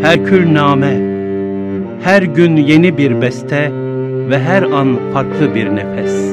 Herkülname, her gün yeni bir beste ve her an farklı bir nefes.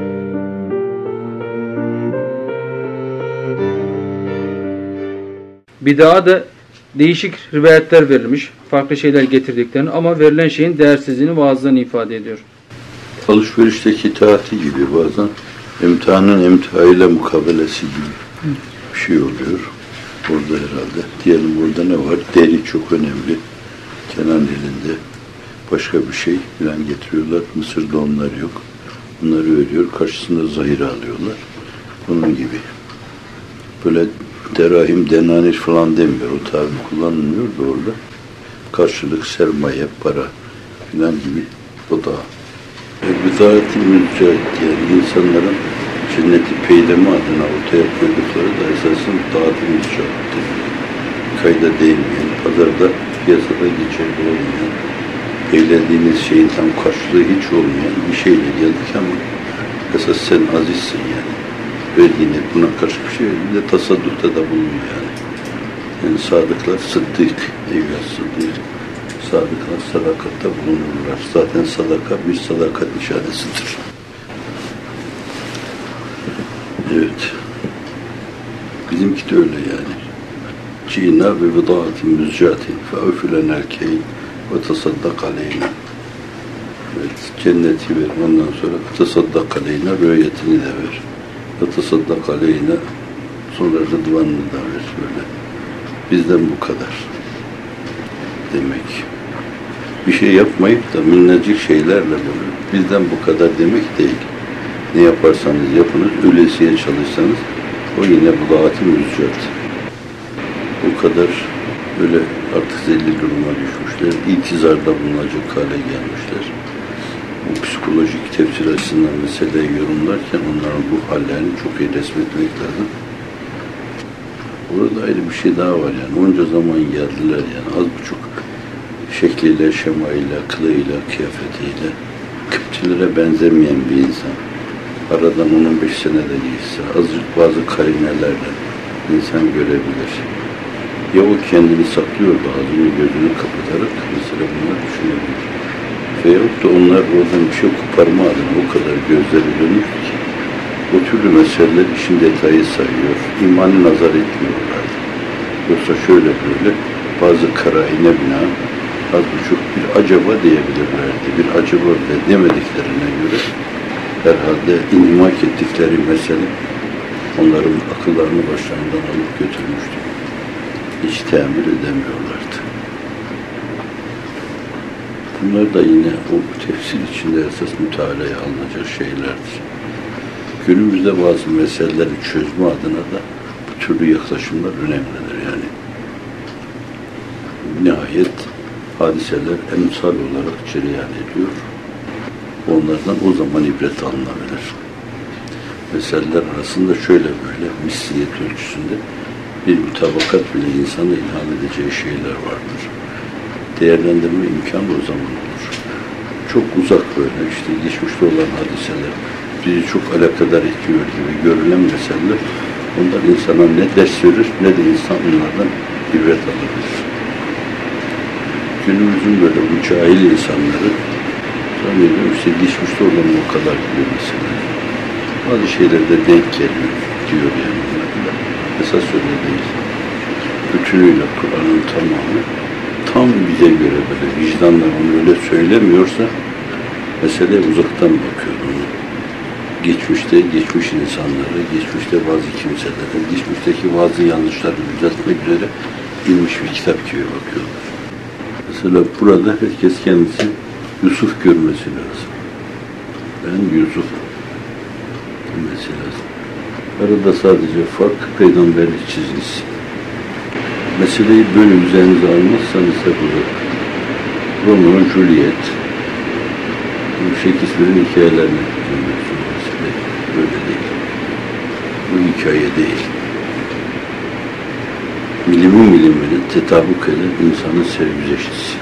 Bid'a da değişik rivayetler verilmiş, farklı şeyler getirdiklerini ama verilen şeyin değersizliğini vaazdan ifade ediyor. Alışverişteki itaati gibi bazen emtihanın emtiayla mukabelesi gibi bir şey oluyor. Orada herhalde. Diyelim burada ne var? Deri çok önemli. Kenan elinde başka bir şey falan getiriyorlar. Mısır'da onlar yok. Bunları veriyor. Karşısında zahire alıyorlar. Bunun gibi. Böyle derahim, denanir falan demiyor. O tabir kullanılmıyor da orada. Karşılık, sermaye, para falan gibi. O da bid'at-ı mücahit, yani insanların cenneti peyleme adına ortaya koydukları da esasen dağıtı mücahittir. Kayda değmeyen, pazarda, piyasada geçerli olmayan, eğlendiğiniz şeyin tam karşılığı hiç olmayan bir şeyle geldik ama esas sen azizsin yani. Verdiğine buna karşı bir şey bir de tasaddukta da bulunma yani. Yani sadıklar sıddık, eyvah sıddık. Sadıklar sadakatta bulunurlar. Zaten sadaka bir sadakat işaretidir. Evet. Bizimki de öyle yani. Cina ve vıdaatin müzcatin fe'ufilenel keyn ve tasaddak aleyna. Evet, cenneti ver. Ondan sonra tasaddak aleyna, rüyetini de ver. Ve tasaddak aleyna, sonra rıdvanını da ver. Böyle. Bizden bu kadar demek. Bir şey yapmayıp da minnacık şeylerle böyle bizden bu kadar demek değil. Ne yaparsanız yapınız, ölesiye çalışsanız o yine bid'at-ı müzcat. O kadar böyle artık zelli duruma düşmüşler, itizarda bulunacak hale gelmişler. Bu psikolojik tefsir açısından meseleyi yorumlarken onların bu hallerini çok iyi resmetmek lazım. Orada ayrı bir şey daha var yani. Onca zaman geldiler yani az buçuk şekliyle, şemayla, kılığıyla, kıyafetiyle Kıptilere benzemeyen bir insan. Aradan 15 sene de geçse azıcık bazı karinelerle insan görebilir. Ya o kendini saklıyor da ağzını gözünü kapatarak mesela bunlar düşünebilir. Veyahut da onlar oradan bir şey koparma adına o kadar gözleri dönük ki o türlü meseleler işin detayı sayıyor. İmanı nazar etmiyorlar. Yoksa şöyle böyle bazı karaine bina az buçuk bir acaba diyebilirlerdi. Bir acaba bile demediklerine göre herhalde inhimak ettikleri mesele onların akıllarını başlarından alıp götürmüştü. Hiç teamül edemiyorlardı. Bunlar da yine o tefsir içinde esas mütalaya alınacak şeylerdir. Günümüzde bazı meseleleri çözme adına da bu türlü yaklaşımlar önemlidir yani. Nihayet hadiseler emsal olarak cereyan ediyor. Onlardan o zaman ibret alınabilir. Meseleler arasında şöyle böyle misliyet ölçüsünde bir mutabakat bile insana ilham edeceği şeyler vardır. Değerlendirme imkanı o zaman olur. Çok uzak böyle işte geçmişte olan hadiseler bizi çok alakadar ediyor gibi görülen meseleler onlar insana ne ders verir ne de insan onlardan ibret alabilir. Günümüzün böyle bu cahil insanları zannediyorum işte geçmişte olan o kadar biliyor mesela. Bazı şeylerde denk geliyor diyor yani. Esas öyle değil. Bütünüyle Kur'an'ın tamamı tam bize göre böyle vicdanla onu öyle söylemiyorsa meseleye uzaktan bakıyor onu. Geçmişte geçmiş insanları, geçmişte bazı kimselere, geçmişteki bazı yanlışları düzeltmek üzere inmiş bir kitap gibi bakıyorlar. Mesela burada herkes kendisi Yusuf görmesi lazım. Ben Yusuf görmesi lazım. Arada sadece fark peygamberlik çizgisi. Meseleyi böyle üzerinize almazsanız hep olur. Romeo ve Juliet, Shakespeare'in hikayelerine düşünüyorsunuz meseleyi. Böyle değil. Bu hikaye değil. Milimine tetabuk eden insanın sergüzeştisi.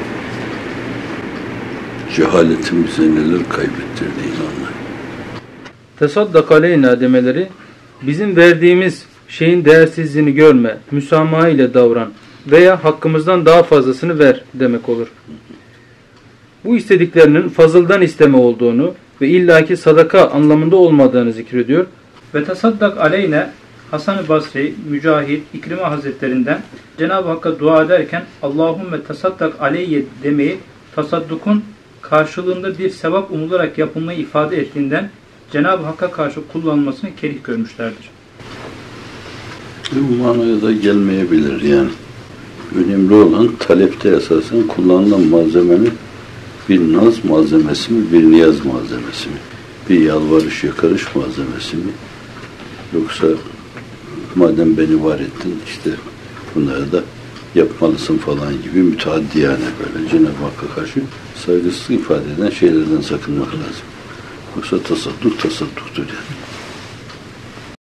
Cehaletin bize neler kaybettirdiğini anlar. Tesaddak aleyna demeleri bizim verdiğimiz şeyin değersizliğini görme, müsamaha ile davran, veya hakkımızdan daha fazlasını ver demek olur. Bu istediklerinin fazıldan isteme olduğunu ve illaki sadaka anlamında olmadığını zikrediyor. Ve tasaddak aleyne Hasan-ı Basri, Mücahit, İkrime Hazretlerinden Cenab-ı Hakk'a dua ederken Allahümme tasaddak aleyye demeyi tasaddukun karşılığında bir sevap umularak yapılmayı ifade ettiğinden Cenab-ı Hakk'a karşı kullanılmasını kerih görmüşlerdir. Bu manaya da gelmeyebilir yani. Önemli olan talepte esasen kullanılan malzemenin bir naz malzemesi mi, bir niyaz malzemesi mi? Bir yalvarış, yakarış malzemesi mi? Yoksa madem beni var ettin, işte bunları da yapmalısın falan gibi müteaddiyane böyle Cenab-ı Hakk'a karşı saygısızlık ifade eden şeylerden sakınmak lazım. Yoksa tasadduktur yani.